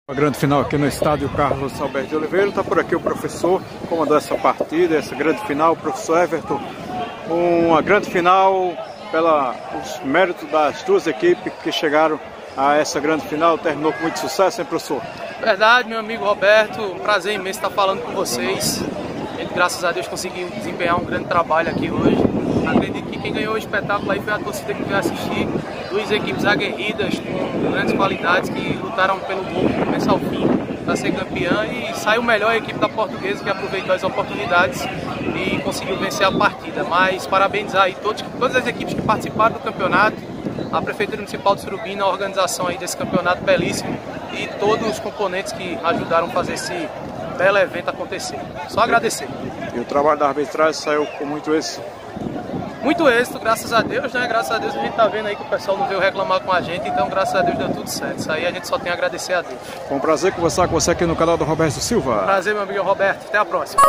A grande final aqui no estádio Carlos Alberto de Oliveira. Está por aqui o professor, comandou essa partida, essa grande final, o professor Everton. Uma grande final pelos méritos das duas equipes que chegaram a essa grande final. Terminou com muito sucesso, hein, professor? Verdade, meu amigo Roberto. Um prazer imenso estar falando com vocês. Graças a Deus conseguimos desempenhar um grande trabalho aqui hoje. Acredito que quem ganhou o espetáculo aí foi a torcida que veio assistir. Duas equipes aguerridas com grandes qualidades que lutaram pelo gol do começo ao fim para ser campeã, e saiu melhor a equipe da Portuguesa, que aproveitou as oportunidades e conseguiu vencer a partida. Mas parabenizar aí todas as equipes que participaram do campeonato, a Prefeitura Municipal de Surubim na organização aí desse campeonato belíssimo e todos os componentes que ajudaram a fazer esse belo evento acontecer. Só agradecer. E o trabalho da arbitragem saiu com muito êxito? Muito êxito, graças a Deus, né? Graças a Deus a gente tá vendo aí que o pessoal não veio reclamar com a gente, então graças a Deus deu tudo certo. Isso aí a gente só tem a agradecer a Deus. Foi um prazer conversar com você aqui no canal do Roberto Silva. Prazer, meu amigo Roberto. Até a próxima.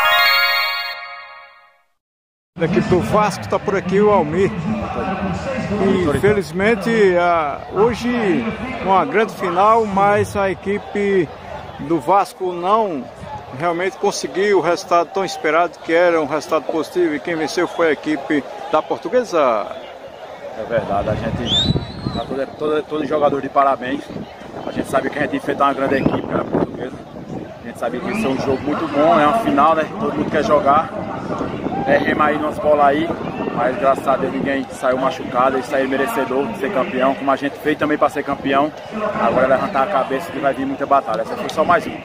Da equipe do Vasco está por aqui o Almir. E, infelizmente, hoje uma grande final, mas a equipe do Vasco não realmente conseguiu o resultado tão esperado, que era um resultado positivo, e quem venceu foi a equipe da Portuguesa. É verdade, a gente está todo jogador de parabéns. A gente sabe que a gente enfrentar uma grande equipe, era a Portuguesa. A gente sabe que isso é um jogo muito bom, é uma final, né? Todo mundo quer jogar. Erremos aí nas bolas aí, mas graças a Deus ninguém saiu machucado, e saiu merecedor de ser campeão, como a gente fez também para ser campeão. Agora é levantar a cabeça que vai vir muita batalha. Essa foi só mais uma.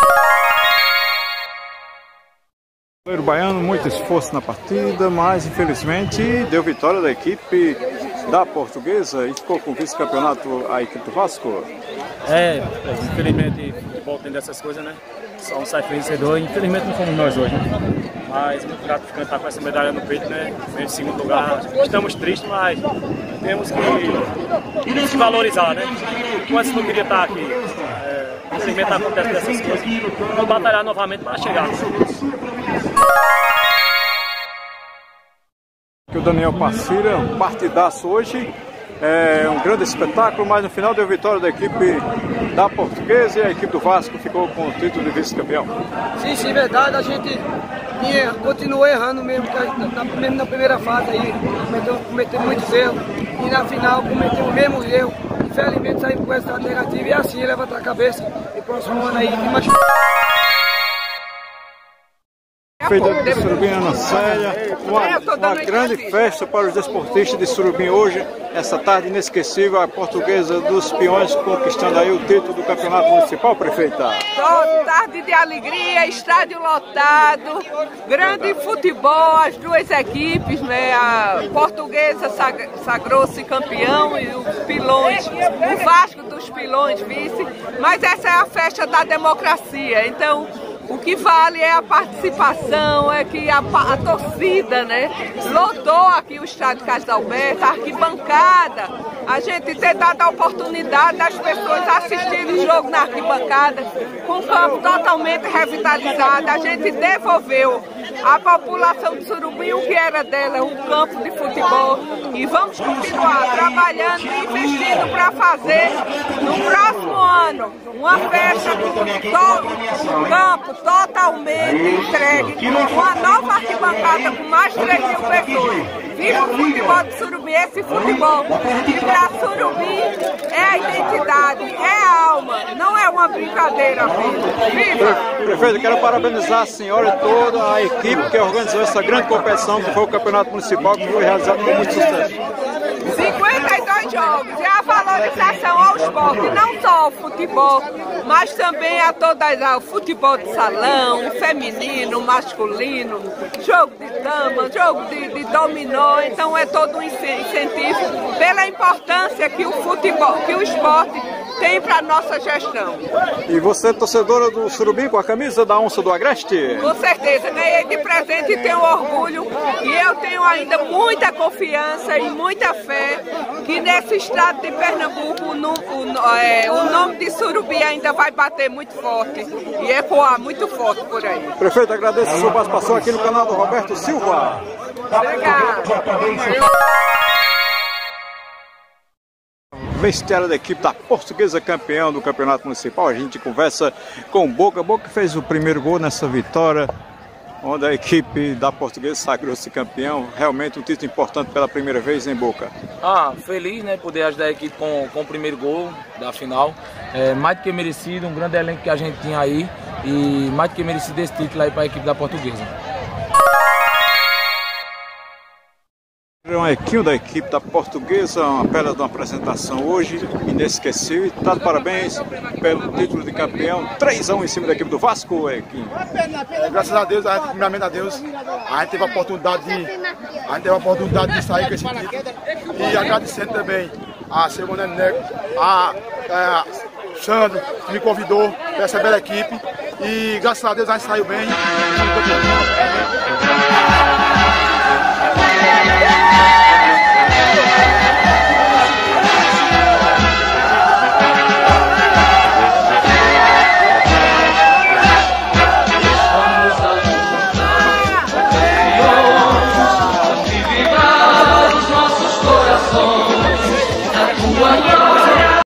O goleiro baiano, muito esforço na partida, mas infelizmente deu vitória da equipe da Portuguesa e ficou com o vice-campeonato a equipe do Vasco. Infelizmente o futebol tem dessas coisas, né? Só um sai vencedor, infelizmente não fomos nós hoje, né? Mas muito gratificante estar com essa medalha no peito, né? Em segundo lugar, estamos tristes, mas temos que se valorizar, né? Enquanto não queria estar aqui, infelizmente acontece dessas coisas. Vamos batalhar novamente para chegar. O Daniel Passira, um partidaço hoje, um grande espetáculo, mas no final deu vitória da equipe da Portuguesa e a equipe do Vasco ficou com o título de vice-campeão. Sim, verdade, a gente continuou errando mesmo na primeira fase aí, cometeu muitos erros, e na final cometeu o mesmo erro. Infelizmente saímos com essa negativa, e assim levantar a cabeça e próximo ano aí de mais. Feita de Surubim, Ana Célia, uma grande festa para os desportistas de Surubim hoje, essa tarde inesquecível, a Portuguesa dos Peões conquistando aí o título do campeonato municipal, prefeita. Tarde de alegria, estádio lotado, grande futebol, as duas equipes, né? A Portuguesa sagrou-se campeão e os Pilões, o Vasco dos Pilões vice, mas essa é a festa da democracia, então o que vale é a participação, é que a torcida, né, lotou aqui o estádio Carlos Alberto, a arquibancada, a gente ter dado a oportunidade das pessoas assistirem o jogo na arquibancada, com o campo totalmente revitalizado. A gente devolveu à população de Surubim o que era dela, um campo de futebol, e vamos continuar trabalhando e investindo para fazer no próximo ano uma festa com um campo totalmente entregue, uma nova arquibancada com mais de 3.000 pessoas. Viva o futebol de Surubim, esse futebol que para Surubim é a identidade, é a alma, não é uma brincadeira. Viva! Prefeito, quero parabenizar a senhora e toda a equipe que organizou essa grande competição, que foi o Campeonato Municipal, que foi realizado com muito sucesso. 52 jogos, é a valorização ao esporte, não só ao futebol, mas também a todas, ao futebol de salão, feminino, masculino, jogo de dama, jogo de dominó, então é todo um incentivo pela importância que o futebol, que o esporte tem para a nossa gestão. E você, torcedora do Surubim, com a camisa da Onça do Agreste? Com certeza, ganhei de presente e tenho orgulho, e eu tenho ainda muita confiança e muita fé que nesse estado de Pernambuco o nome de Surubim ainda vai bater muito forte e ecoar muito forte por aí. Prefeito, agradeço a sua participação aqui no canal do Roberto Silva. Obrigada. vestiário da equipe da Portuguesa, campeão do Campeonato Municipal. A gente conversa com o Boca. Boca fez o primeiro gol nessa vitória, onde a equipe da Portuguesa sagrou-se campeão. Realmente um título importante pela primeira vez em Boca. Feliz, né, poder ajudar a equipe com o primeiro gol da final. Mais do que merecido, um grande elenco que a gente tinha aí. E mais do que merecido esse título aí para a equipe da Portuguesa. Um equinho da equipe da Portuguesa, uma bela de uma apresentação hoje, inesquecível. Tá de parabéns pelo título de campeão, 3-1 em cima da equipe do Vasco, Equinho. Graças a Deus, primeiramente a Deus, a gente teve a oportunidade de sair com esse título. E agradecendo também a Segunda Neco, a Sandro, que me convidou para essa bela equipe. E graças a Deus a gente saiu bem.